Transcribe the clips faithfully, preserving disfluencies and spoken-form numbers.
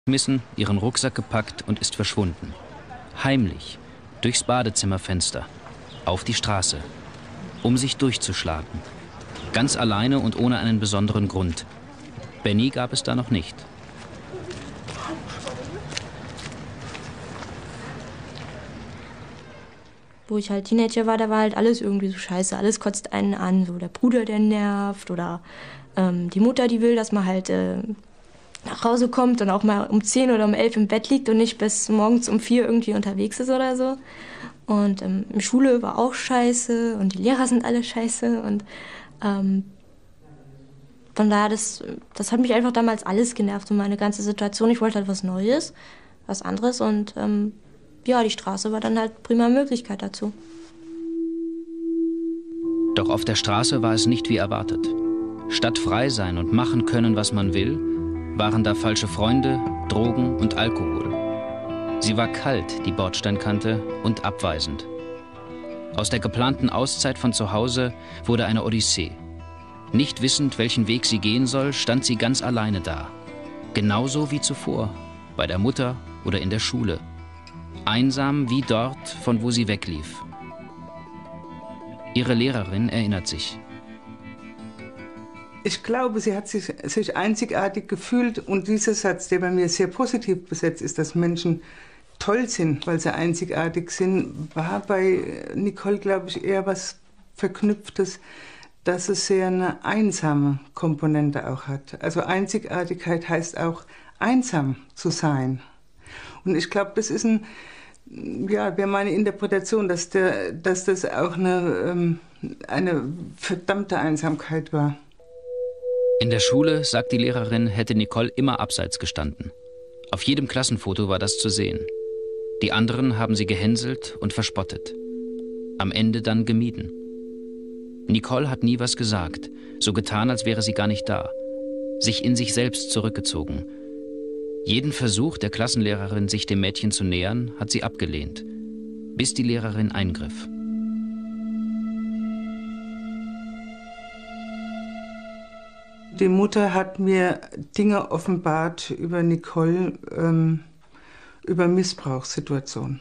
Missen, ihren Rucksack gepackt und ist verschwunden. Heimlich, durchs Badezimmerfenster, auf die Straße, um sich durchzuschlagen. Ganz alleine und ohne einen besonderen Grund. Benny gab es da noch nicht. Wo ich halt Teenager war, da war halt alles irgendwie so scheiße. Alles kotzt einen an. So der Bruder, der nervt oder ähm, die Mutter, die will, dass man halt äh, nach Hause kommt und auch mal um zehn oder um elf im Bett liegt und nicht bis morgens um vier irgendwie unterwegs ist oder so. Und ähm, die Schule war auch scheiße und die Lehrer sind alle scheiße. Und ähm, von daher, das, das hat mich einfach damals alles genervt und meine ganze Situation. Ich wollte halt was Neues, was anderes und ähm, ja, die Straße war dann halt prima Möglichkeit dazu. Doch auf der Straße war es nicht wie erwartet. Statt frei sein und machen können, was man will, waren da falsche Freunde, Drogen und Alkohol. Sie war kalt, die Bordsteinkante, und abweisend. Aus der geplanten Auszeit von zu Hause wurde eine Odyssee. Nicht wissend, welchen Weg sie gehen soll, stand sie ganz alleine da. Genauso wie zuvor, bei der Mutter oder in der Schule. Einsam wie dort, von wo sie weglief. Ihre Lehrerin erinnert sich. Ich glaube, sie hat sich, sich einzigartig gefühlt und dieser Satz, der bei mir sehr positiv besetzt ist, dass Menschen toll sind, weil sie einzigartig sind, war bei Nicole, glaube ich, eher was Verknüpftes, dass es sehr eine einsame Komponente auch hat. Also Einzigartigkeit heißt auch einsam zu sein. Und ich glaube, das ist ein, ja, wäre meine Interpretation, dass, der, dass das auch eine, ähm, eine verdammte Einsamkeit war. In der Schule, sagt die Lehrerin, hätte Nicole immer abseits gestanden. Auf jedem Klassenfoto war das zu sehen. Die anderen haben sie gehänselt und verspottet. Am Ende dann gemieden. Nicole hat nie was gesagt, so getan, als wäre sie gar nicht da. Sich in sich selbst zurückgezogen. Jeden Versuch der Klassenlehrerin, sich dem Mädchen zu nähern, hat sie abgelehnt, bis die Lehrerin eingriff. Die Mutter hat mir Dinge offenbart über Nicole, ähm, über Missbrauchssituationen.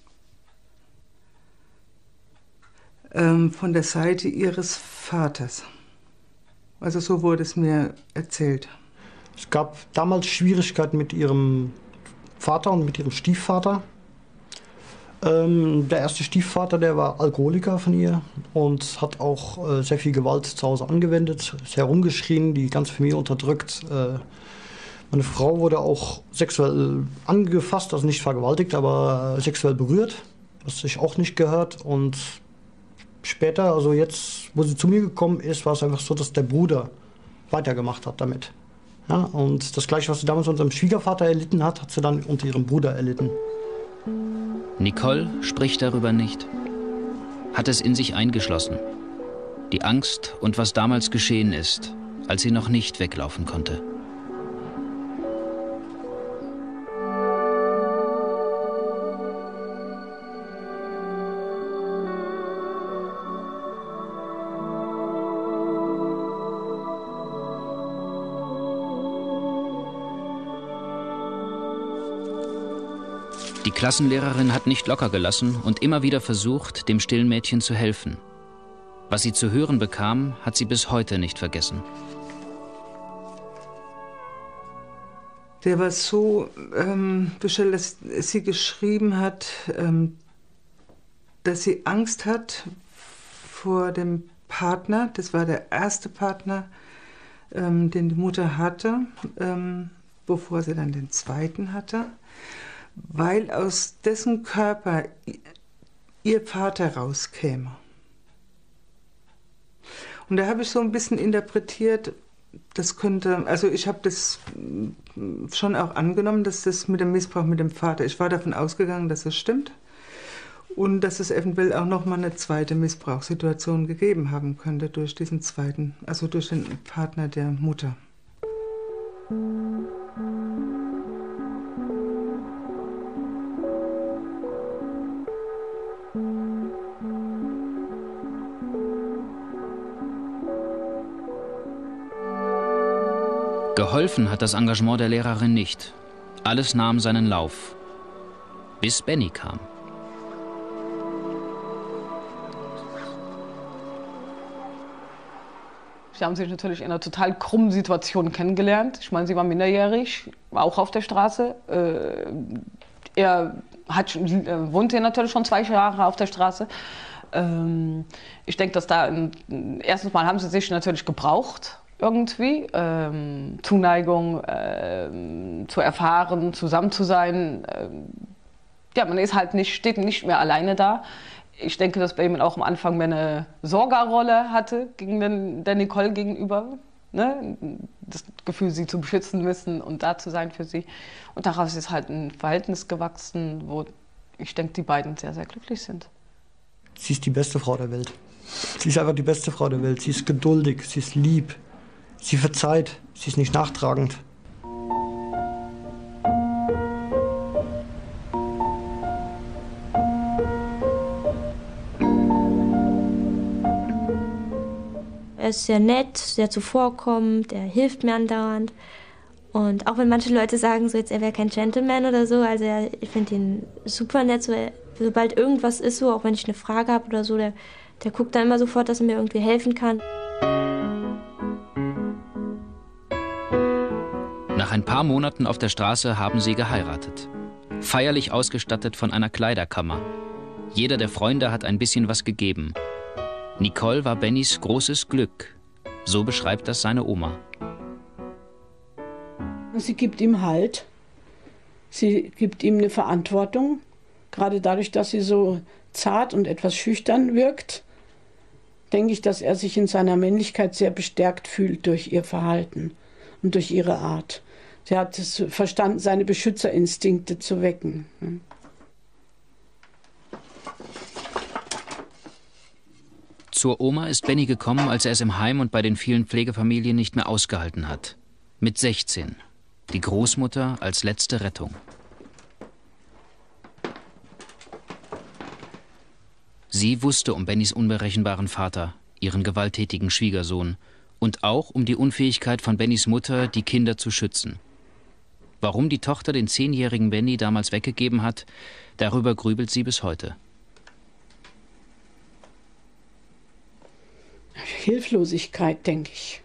Ähm, von der Seite ihres Vaters. Also so wurde es mir erzählt. Es gab damals Schwierigkeiten mit ihrem Vater und mit ihrem Stiefvater. Ähm, der erste Stiefvater, der war Alkoholiker von ihr und hat auch äh, sehr viel Gewalt zu Hause angewendet, sehr rumgeschrien, die ganze Familie unterdrückt. Äh, meine Frau wurde auch sexuell angefasst, also nicht vergewaltigt, aber äh, sexuell berührt, was sich auch nicht gehört. Und später, also jetzt, wo sie zu mir gekommen ist, war es einfach so, dass der Bruder weitergemacht hat damit. Ja, und das Gleiche, was sie damals unter unserem Schwiegervater erlitten hat, hat sie dann unter ihrem Bruder erlitten. Nicole spricht darüber nicht, hat es in sich eingeschlossen. Die Angst und was damals geschehen ist, als sie noch nicht weglaufen konnte. Die Klassenlehrerin hat nicht locker gelassen und immer wieder versucht, dem stillen Mädchen zu helfen. Was sie zu hören bekam, hat sie bis heute nicht vergessen. Der war so ähm, bestellt, dass sie geschrieben hat, ähm, dass sie Angst hat vor dem Partner. Das war der erste Partner, ähm, den die Mutter hatte, ähm, bevor sie dann den zweiten hatte. Weil aus dessen Körper ihr Vater rauskäme. Und da habe ich so ein bisschen interpretiert, das könnte, also ich habe das schon auch angenommen, dass das mit dem Missbrauch mit dem Vater, ich war davon ausgegangen, dass es stimmt und dass es eventuell auch noch mal eine zweite Missbrauchssituation gegeben haben könnte durch diesen zweiten, also durch den Partner der Mutter. Geholfen hat das Engagement der Lehrerin nicht. Alles nahm seinen Lauf, bis Benny kam. Sie haben sich natürlich in einer total krummen Situation kennengelernt. Ich meine, sie war minderjährig, war auch auf der Straße. Äh, er hat, äh, wohnte natürlich schon zwei Jahre auf der Straße. Ähm, ich denke, dass da ein, erstens mal haben sie sich natürlich gebraucht irgendwie. Ähm, Zuneigung äh, zu erfahren, zusammen zu sein. Ähm, ja, man ist halt nicht, steht nicht mehr alleine da. Ich denke, dass Benny auch am Anfang mehr eine Sorgerrolle hatte gegen den, der Nicole gegenüber. Ne? Das Gefühl, sie zu beschützen wissen und da zu sein für sie. Und daraus ist halt ein Verhältnis gewachsen, wo ich denke, die beiden sehr, sehr glücklich sind. Sie ist die beste Frau der Welt. Sie ist einfach die beste Frau der Welt. Sie ist geduldig, sie ist lieb, sie verzeiht, sie ist nicht nachtragend. Er ist sehr nett, sehr zuvorkommend, er hilft mir andauernd. Und auch wenn manche Leute sagen, so jetzt, er wäre kein Gentleman oder so, also er, ich finde ihn super nett. So, er, sobald irgendwas ist, so, auch wenn ich eine Frage habe oder so, der, der guckt dann immer sofort, dass er mir irgendwie helfen kann. Nach ein paar Monaten auf der Straße haben sie geheiratet. Feierlich ausgestattet von einer Kleiderkammer. Jeder der Freunde hat ein bisschen was gegeben. Nicole war Bennys großes Glück. So beschreibt das seine Oma. Sie gibt ihm Halt. Sie gibt ihm eine Verantwortung. Gerade dadurch, dass sie so zart und etwas schüchtern wirkt, denke ich, dass er sich in seiner Männlichkeit sehr bestärkt fühlt durch ihr Verhalten und durch ihre Art. Sie hat es verstanden, seine Beschützerinstinkte zu wecken. Zur Oma ist Benny gekommen, als er es im Heim und bei den vielen Pflegefamilien nicht mehr ausgehalten hat. Mit sechzehn. Die Großmutter als letzte Rettung. Sie wusste um Bennys unberechenbaren Vater, ihren gewalttätigen Schwiegersohn, und auch um die Unfähigkeit von Bennys Mutter, die Kinder zu schützen. Warum die Tochter den zehnjährigen Benny damals weggegeben hat, darüber grübelt sie bis heute. Hilflosigkeit, denke ich.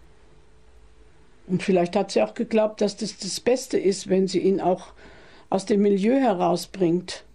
Und vielleicht hat sie auch geglaubt, dass das das Beste ist, wenn sie ihn auch aus dem Milieu herausbringt.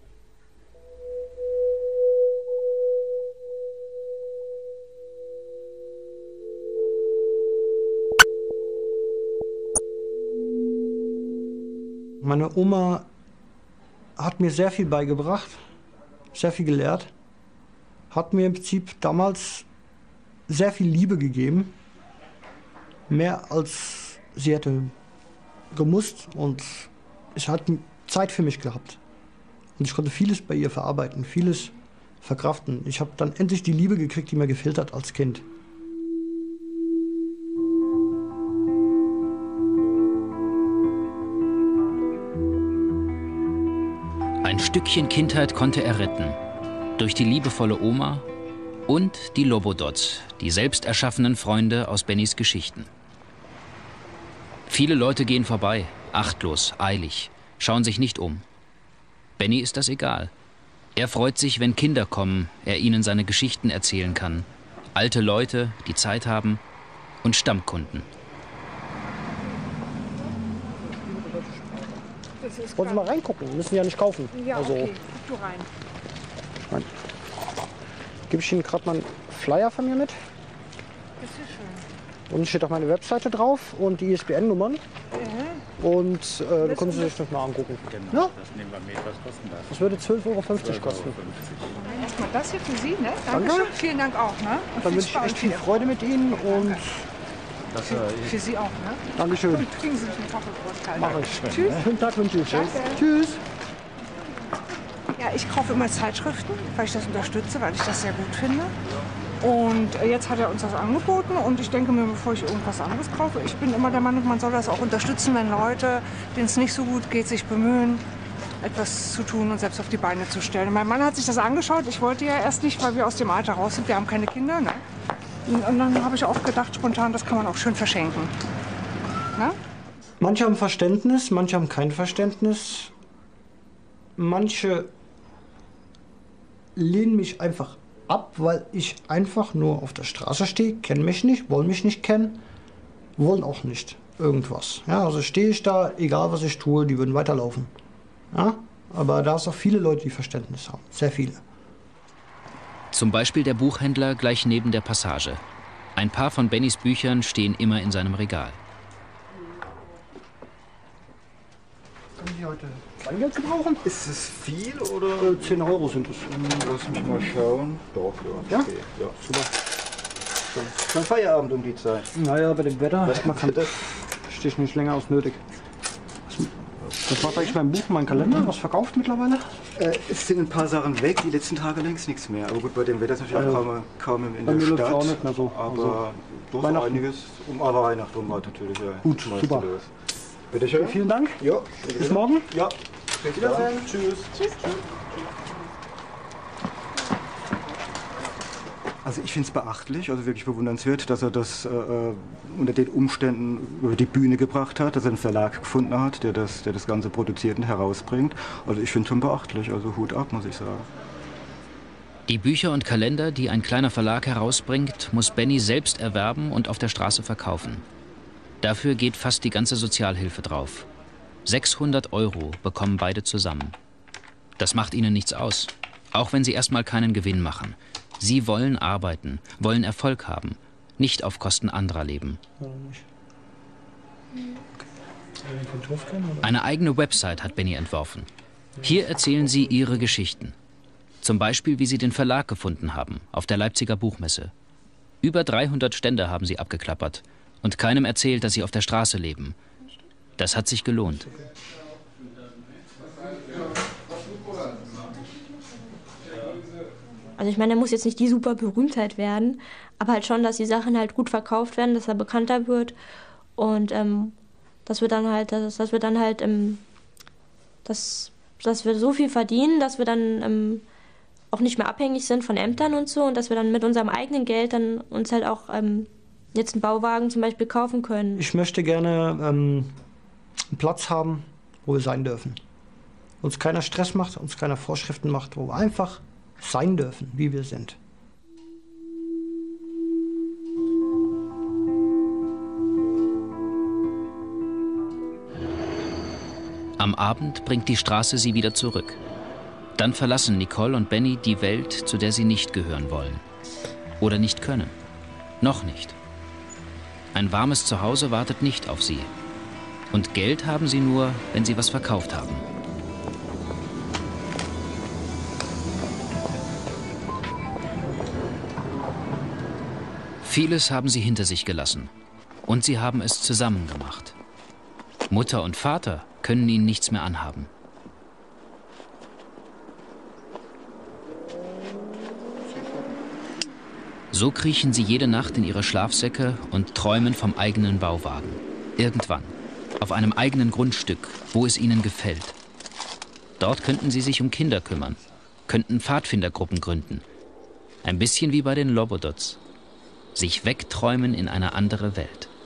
Meine Oma hat mir sehr viel beigebracht, sehr viel gelehrt, hat mir im Prinzip damals sehr viel Liebe gegeben, mehr als sie hätte gemusst, und es hat Zeit für mich gehabt. Und ich konnte vieles bei ihr verarbeiten, vieles verkraften. Ich habe dann endlich die Liebe gekriegt, die mir gefehlt hat als Kind. Ein Stückchen Kindheit konnte er retten. Durch die liebevolle Oma und die Lobodots, die selbst erschaffenen Freunde aus Bennys Geschichten. Viele Leute gehen vorbei, achtlos, eilig, schauen sich nicht um. Benny ist das egal. Er freut sich, wenn Kinder kommen, er ihnen seine Geschichten erzählen kann. Alte Leute, die Zeit haben, und Stammkunden. Wollen Sie mal reingucken? Müssen Sie ja nicht kaufen. Ja, also, okay. Guck du rein. Ich mein, gebe ich Ihnen gerade mal einen Flyer von mir mit. Das ist schön. Unten steht auch meine Webseite drauf und die I S B N-Nummern. Mhm. Und äh, da können Sie sich das mal angucken. Genau, Ja? das nehmen wir mit. Was kostet das? Das würde zwölf Euro fünfzig kosten. Erstmal das hier für Sie, ne? Danke. Dankeschön. Vielen Dank auch, ne? Und Dann viel wünsche ich Spaß echt viel hier. Freude mit Ihnen und Das, Für, für Sie auch, ne? Dankeschön. Und kriegen Sie einen Kachelbrot. Mache ich. Tschüss. Schönen Tag wünsche ich. Danke. Tschüss. Ja, ich kaufe immer Zeitschriften, weil ich das unterstütze, weil ich das sehr gut finde. Und jetzt hat er uns das angeboten und ich denke mir, bevor ich irgendwas anderes kaufe, ich bin immer der Meinung, man soll das auch unterstützen, wenn Leute, denen es nicht so gut geht, sich bemühen, etwas zu tun und selbst auf die Beine zu stellen. Mein Mann hat sich das angeschaut, ich wollte ja erst nicht, weil wir aus dem Alter raus sind, wir haben keine Kinder. Ne? Und dann habe ich auch gedacht, spontan, das kann man auch schön verschenken. Ne? Manche haben Verständnis, manche haben kein Verständnis. Manche lehnen mich einfach ab, weil ich einfach nur auf der Straße stehe, kennen mich nicht, wollen mich nicht kennen, wollen auch nicht irgendwas. Ja, also stehe ich da, egal was ich tue, die würden weiterlaufen. Ja, aber da ist auch viele Leute, die Verständnis haben, sehr viele. Zum Beispiel der Buchhändler gleich neben der Passage. Ein paar von Bennys Büchern stehen immer in seinem Regal. Können Sie heute Kleingeld gebrauchen? Ist es viel oder? Äh, zehn Euro sind es. Lass mich mal schauen. Doch, ja. Ja? Okay. Ja. Super. Schon Feierabend um die Zeit. Naja, bei dem Wetter, Was man kann das? stehe ich nicht länger als nötig. Was macht eigentlich mein Buch, mein Kalender? Was verkauft mittlerweile? Äh, es sind ein paar Sachen weg, die letzten Tage längst nichts mehr. Aber gut, bei dem Wetter ist natürlich Also, auch kaum, kaum in bei der mir läuft's Stadt. auch nicht mehr so. Aber Also, doch Weihnachten. einiges. Um aber Weihnachten rum war natürlich ja. Gut, das meiste super. los. Bitte schön. Vielen Dank. Ja. Bis morgen. Ja. Bis Wiedersehen. Tschüss. Tschüss. Also ich finde es beachtlich, also wirklich bewundernswert, dass er das äh, unter den Umständen über die Bühne gebracht hat, dass er einen Verlag gefunden hat, der das, der das Ganze produziert und herausbringt. Also ich finde es schon beachtlich, also Hut ab, muss ich sagen. Die Bücher und Kalender, die ein kleiner Verlag herausbringt, muss Benny selbst erwerben und auf der Straße verkaufen. Dafür geht fast die ganze Sozialhilfe drauf. sechshundert Euro bekommen beide zusammen. Das macht ihnen nichts aus, auch wenn sie erstmal keinen Gewinn machen. Sie wollen arbeiten, wollen Erfolg haben, nicht auf Kosten anderer leben. Eine eigene Website hat Benny entworfen. Hier erzählen sie ihre Geschichten. Zum Beispiel, wie sie den Verlag gefunden haben, auf der Leipziger Buchmesse. Über dreihundert Stände haben sie abgeklappert und keinem erzählt, dass sie auf der Straße leben. Das hat sich gelohnt. Also ich meine, er muss jetzt nicht die super Berühmtheit werden, aber halt schon, dass die Sachen halt gut verkauft werden, dass er bekannter wird und ähm, dass wir dann halt, dass, dass wir dann halt, ähm, dass, dass wir so viel verdienen, dass wir dann ähm, auch nicht mehr abhängig sind von Ämtern und so und dass wir dann mit unserem eigenen Geld dann uns halt auch ähm, jetzt einen Bauwagen zum Beispiel kaufen können. Ich möchte gerne ähm, einen Platz haben, wo wir sein dürfen. Uns keiner Stress macht, uns keiner Vorschriften macht, wo wir einfach sein dürfen, wie wir sind. Am Abend bringt die Straße sie wieder zurück. Dann verlassen Nicole und Benny die Welt, zu der sie nicht gehören wollen. Oder nicht können. Noch nicht. Ein warmes Zuhause wartet nicht auf sie. Und Geld haben sie nur, wenn sie was verkauft haben. Vieles haben sie hinter sich gelassen. Und sie haben es zusammen gemacht. Mutter und Vater können ihnen nichts mehr anhaben. So kriechen sie jede Nacht in ihre Schlafsäcke und träumen vom eigenen Bauwagen. Irgendwann. Auf einem eigenen Grundstück, wo es ihnen gefällt. Dort könnten sie sich um Kinder kümmern, könnten Pfadfindergruppen gründen. Ein bisschen wie bei den Lobodots. Sich wegträumen in eine andere Welt.